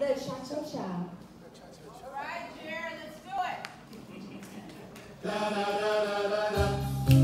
the cha-cha-cha. All right, Jared, let's do it. Da da da da da da.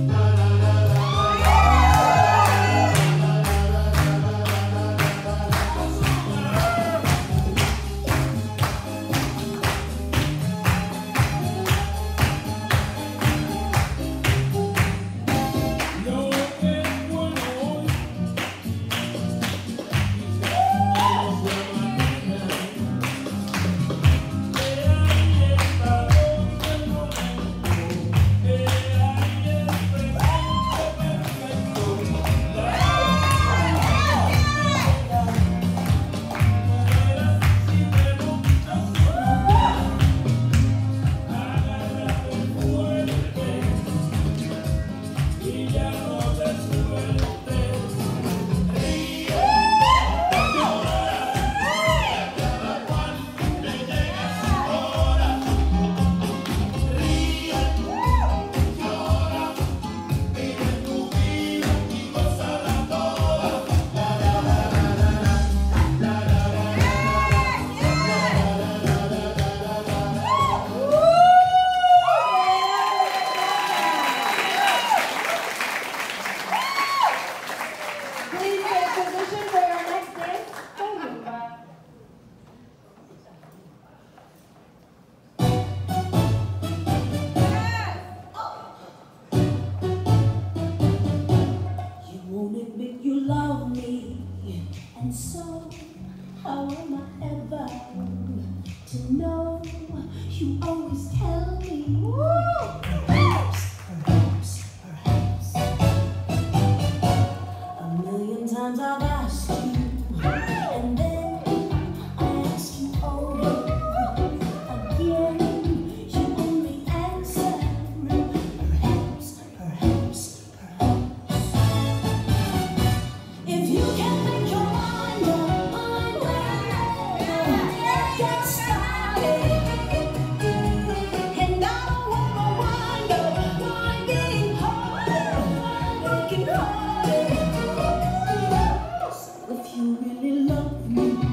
And so, how am I ever to know? You always tell me, perhaps, perhaps, perhaps. A million times I've asked you, and then I ask you over again. You only answer, perhaps, perhaps, perhaps. If you can make your mind up, get started. And I don't wanna wind up being harder, working harder. So if you really love me,